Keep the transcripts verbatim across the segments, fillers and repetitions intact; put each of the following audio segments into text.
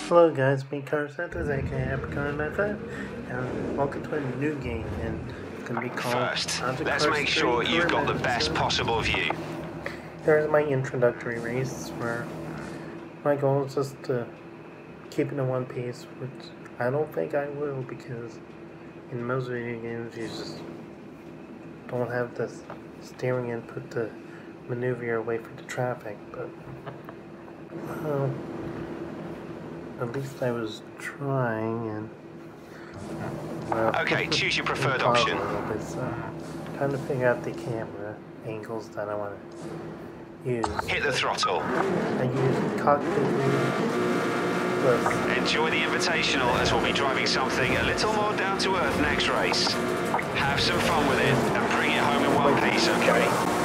Hello guys, me Car Santos, aka Apricot F F, and welcome to a new game, and it's going to be called First, let's make sure you've got the best possible view. Here's my introductory race, where my goal is just to keep it in one piece, which I don't think I will, because in most video games you just don't have this steering input to maneuver your way through the traffic, but well, at least I was trying, and well, okay, choose your preferred option. A little bit, so trying to figure out the camera angles that I want to use. Hit the throttle. I use cockpit plus. Enjoy the invitational, as we'll be driving something a little more down to earth next race. Have some fun with it and bring it home in one piece, okay?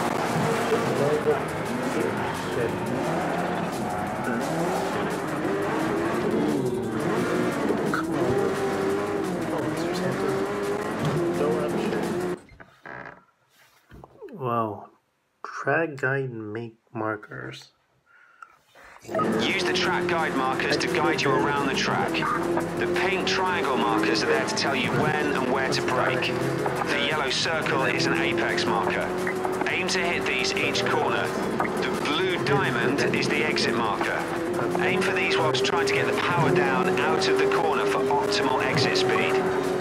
Wow, track guide and make markers. Use the track guide markers to guide you around the track. The pink triangle markers are there to tell you when and where to brake. The yellow circle is an apex marker. Aim to hit these each corner. The blue diamond is the exit marker. Aim for these whilst trying to get the power down out of the corner for optimal exit speed.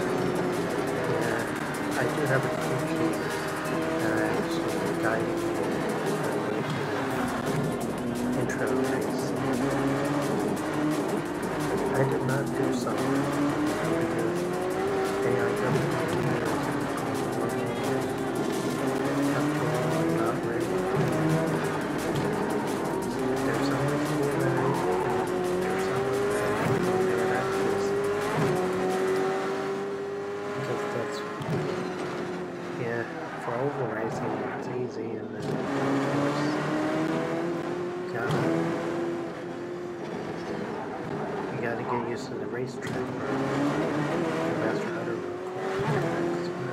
I do have a few actually guiding me to the intro race. I did not do so because A I government not ready. There's some reason to that. There's some reason to that. Because that's, yeah, for oval racing it's easy, and then of course you gotta get used to the racetrack or the master how to record.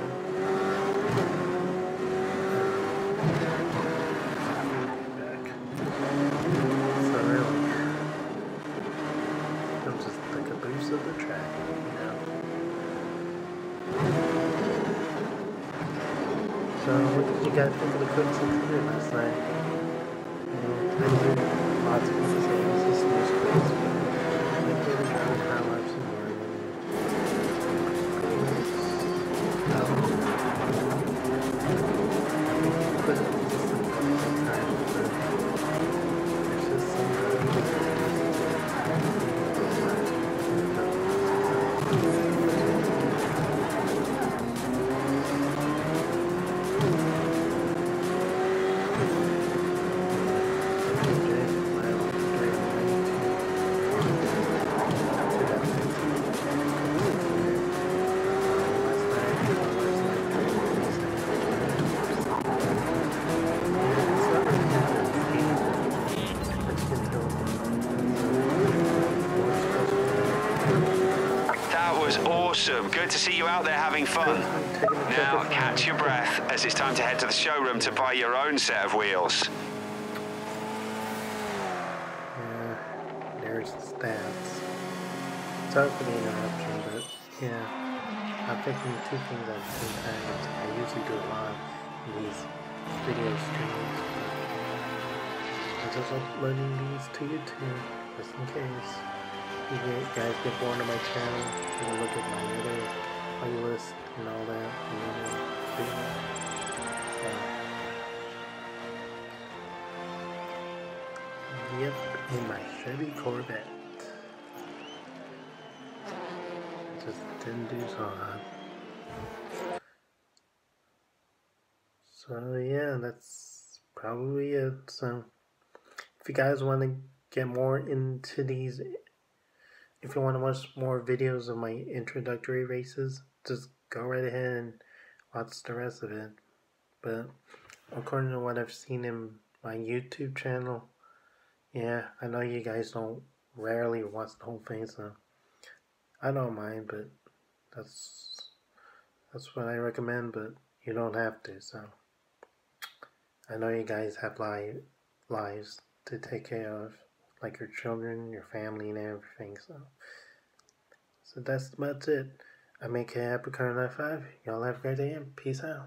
So really, I'm just the caboose of the track, you know. So what did you guys think of the quick six hundred last night? You know, I did lots of people say it was just news quiz, but I did a couple of time lapse and more. But it was just a fun time, but there's just some Awesome. Good to see you out there having fun. Now, catch your breath, as it's time to head to the showroom to buy your own set of wheels. Yeah, there's the stats. Sorry for the interruption, but yeah, I'm thinking two things at the same time. I usually do a lot in these video streams, but I'm just uploading these to YouTube, just in case you guys get bored of my channel. You can look at my other playlist and all that. And then, uh, yep, in my Chevy Corvette. Just didn't do so hot. So yeah, that's probably it. So if you guys want to get more into these, if you want to watch more videos of my introductory races, just go right ahead and watch the rest of it. But according to what I've seen in my YouTube channel, yeah, I know you guys don't rarely watch the whole thing, so I don't mind, but that's that's what I recommend, but you don't have to, so I know you guys have li lives to take care of, like your children, your family, and everything. So, so that's about it. I'm A K Happy Car ninety-five. Y'all have a great day and peace out.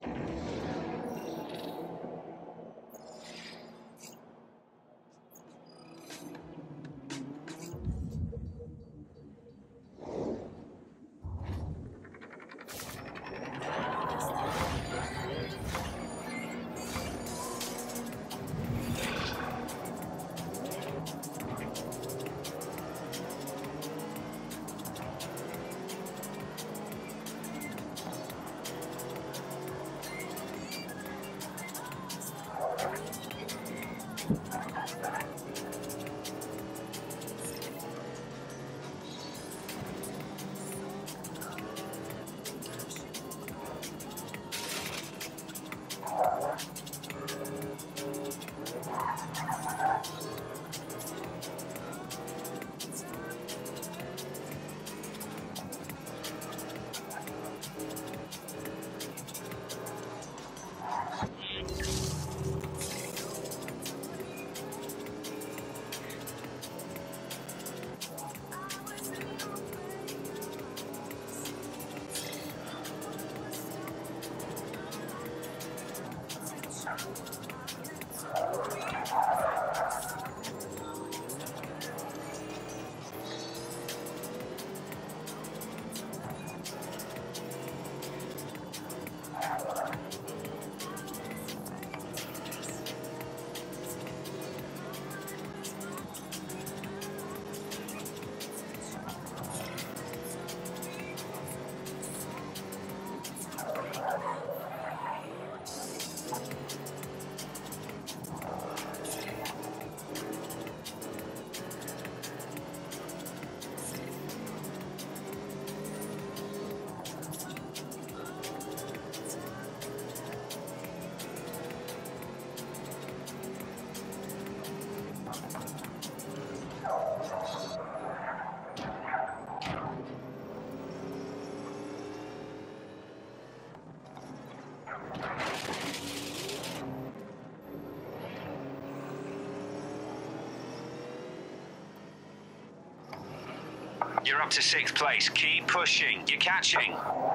You're up to sixth place. Keep pushing. You're catching.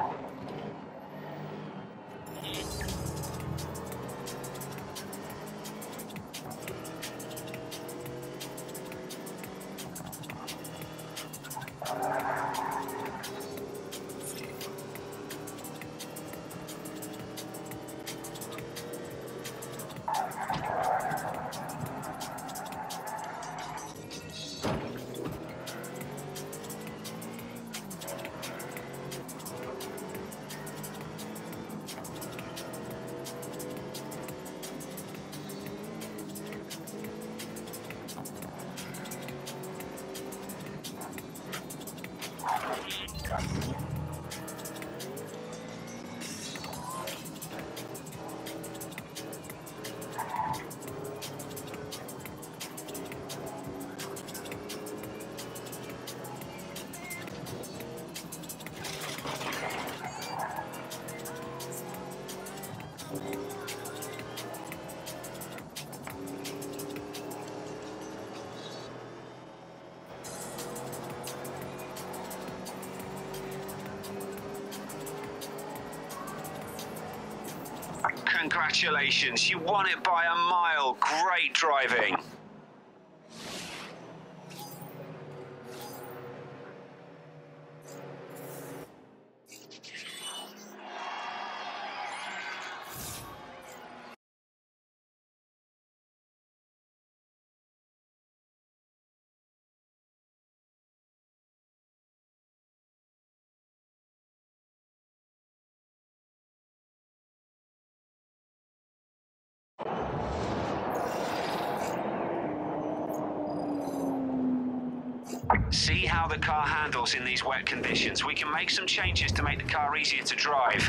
Congratulations, you won it by a mile. Great driving. See how the car handles in these wet conditions. We can make some changes to make the car easier to drive.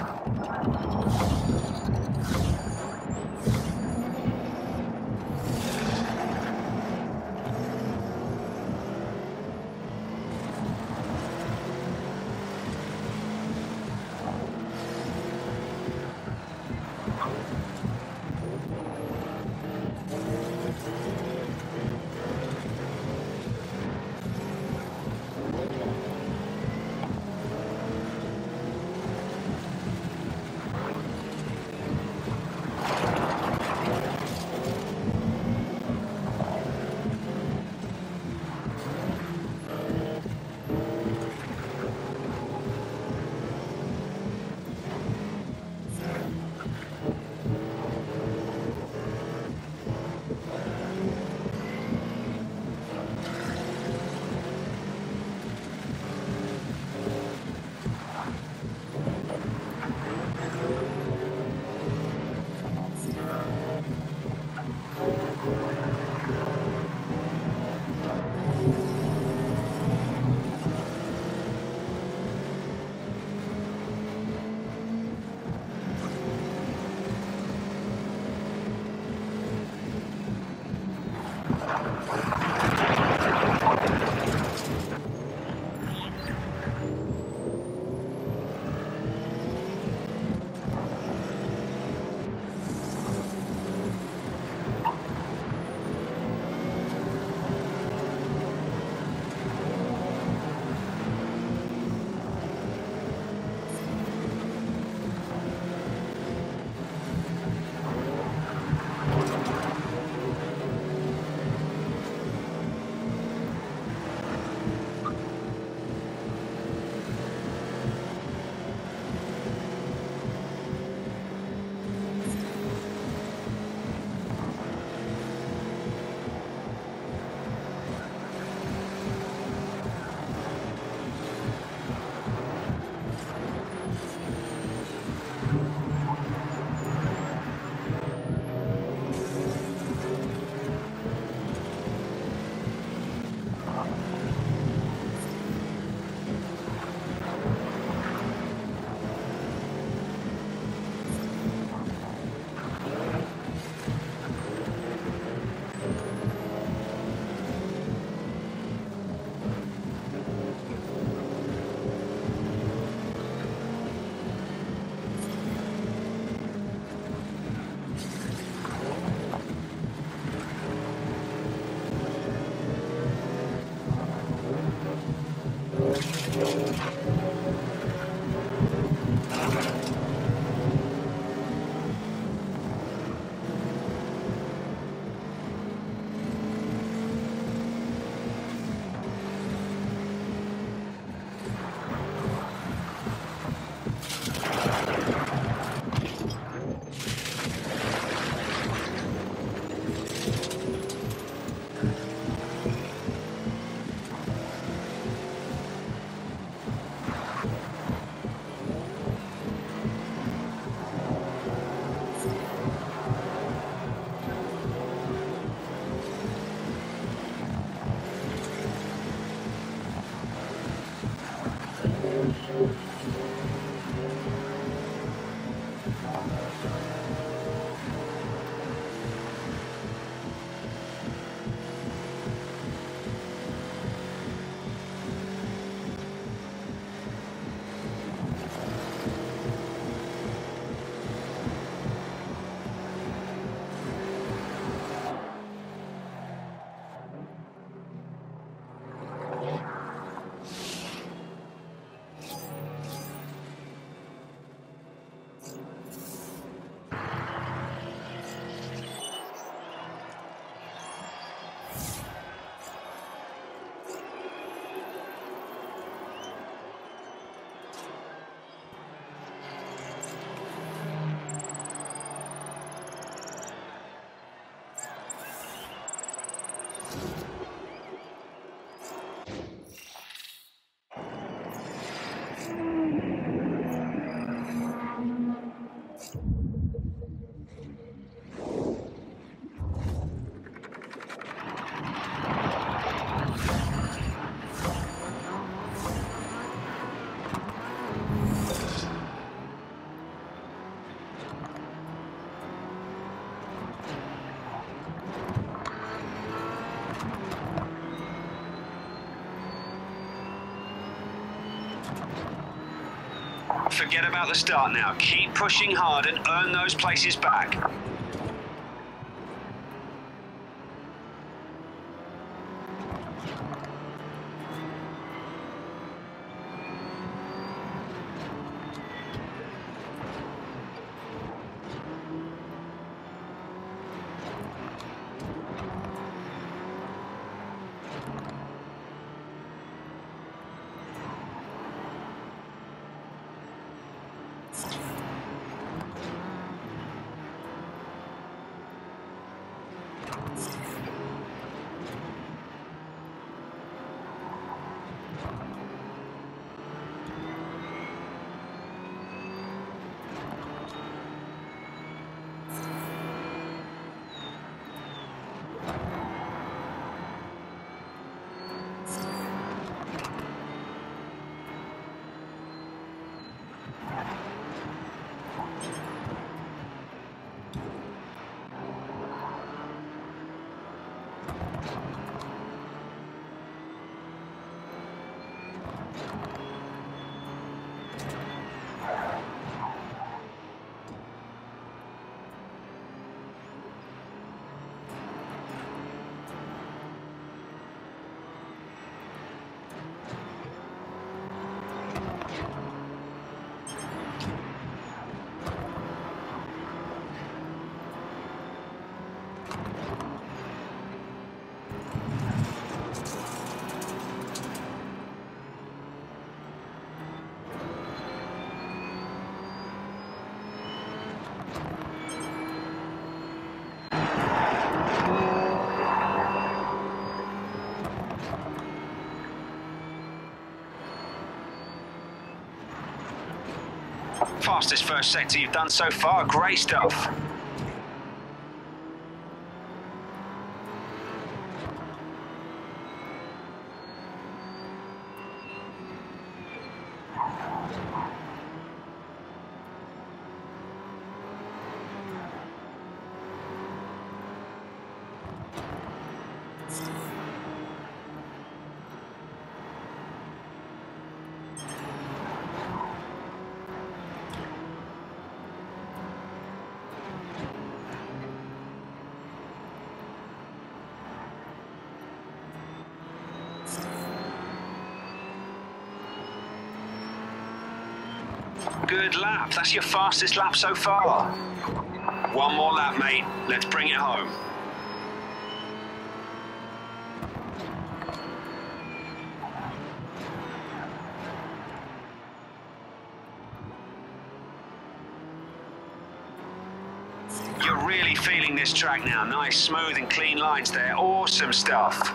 Forget about the start now. Keep pushing hard and earn those places back. Fastest first sector you've done so far. Great stuff. Good lap. That's your fastest lap so far. One more lap, mate. Let's bring it home. You're really feeling this track now. Nice, smooth and clean lines there. Awesome stuff.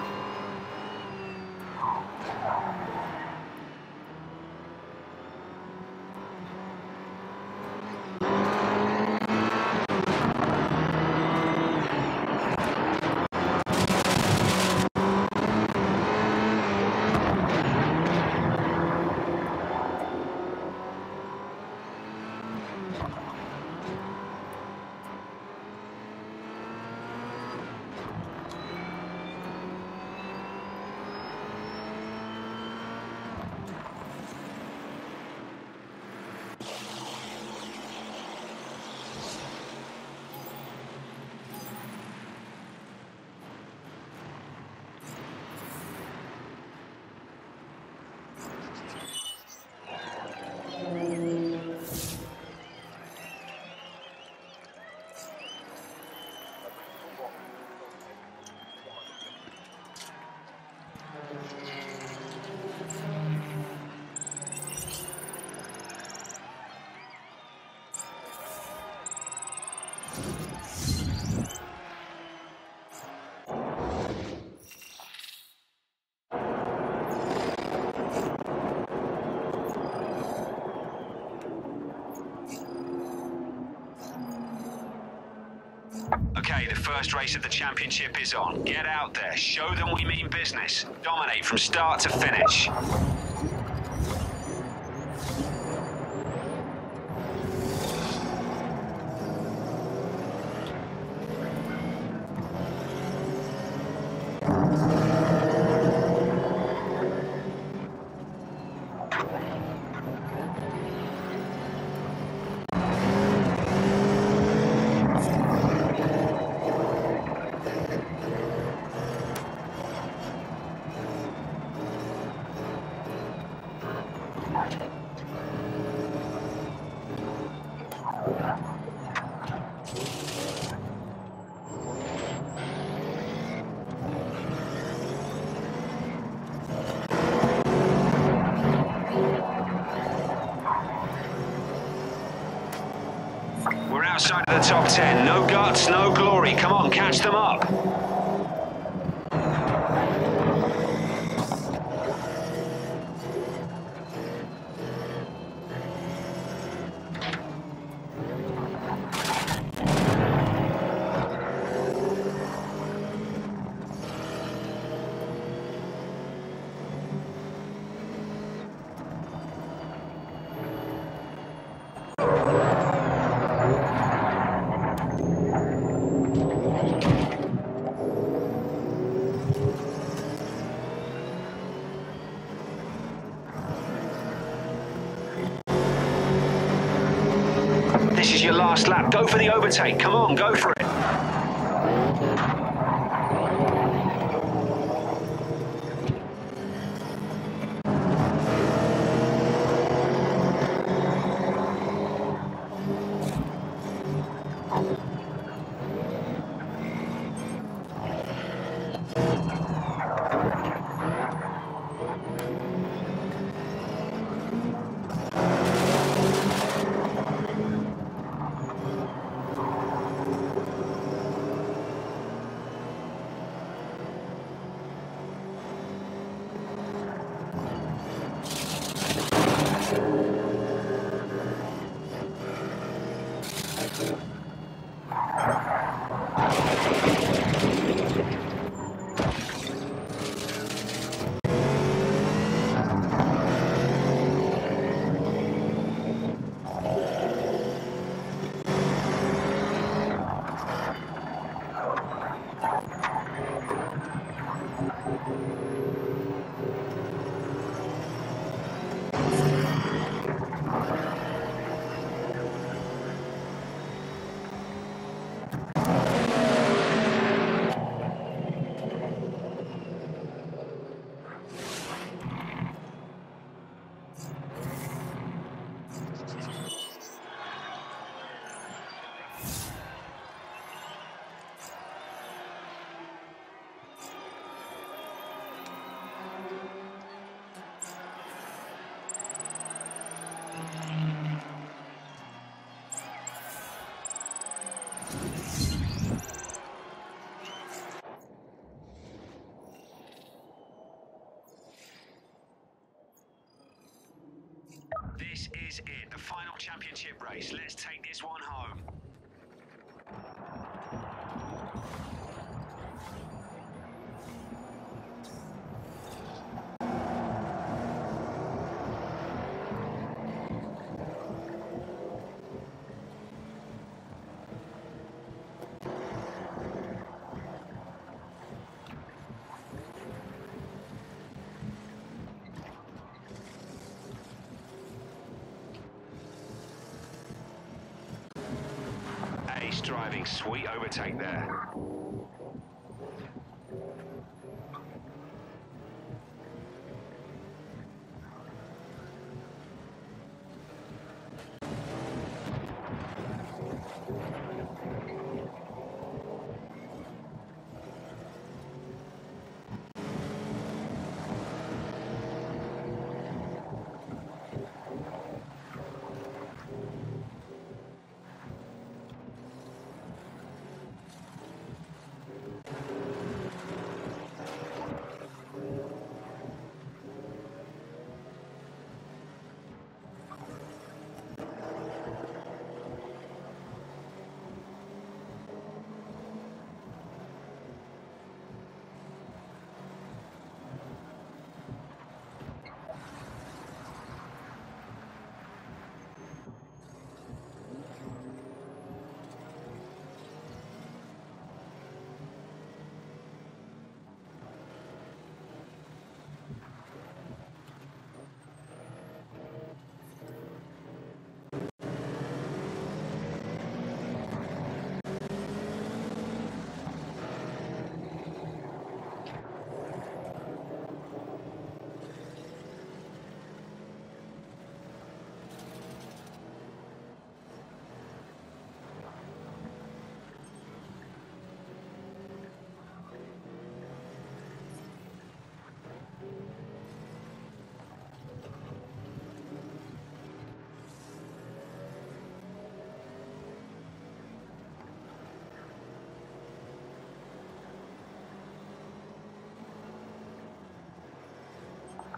Okay, the first race of the championship is on. Get out there, show them we mean business. Dominate from start to finish. We're outside of the top ten. No guts, no glory. Come on, catch them up. This is your last lap. Go for the overtake. Come on, go for it. This is it, the final championship race. Let's take this one home. Ace driving, sweet overtake there.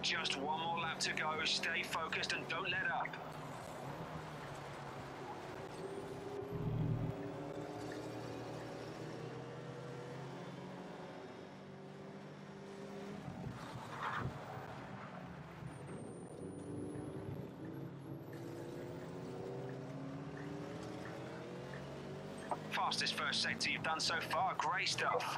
Just one more lap to go. Stay focused and don't let up. Fastest first sector you've done so far. Great stuff.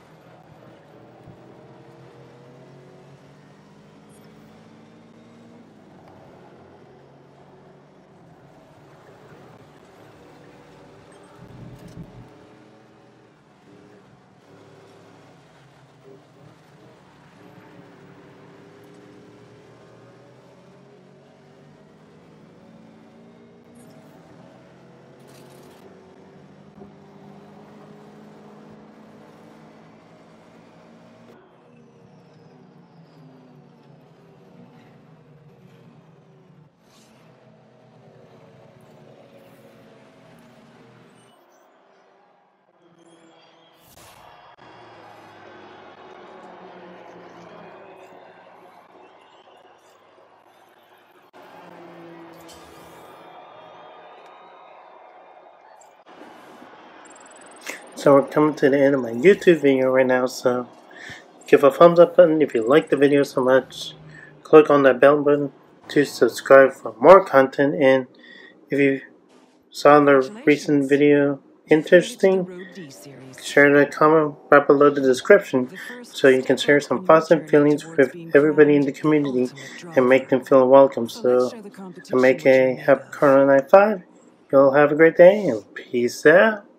So we're coming to the end of my YouTube video right now, so give a thumbs up button if you like the video so much. Click on that bell button to subscribe for more content, and if you saw the recent video interesting, share the comment right below the description so you can share some thoughts and feelings with everybody in the community and make them feel welcome. So I make a happy Corona Night five. You'll have a great day and peace out.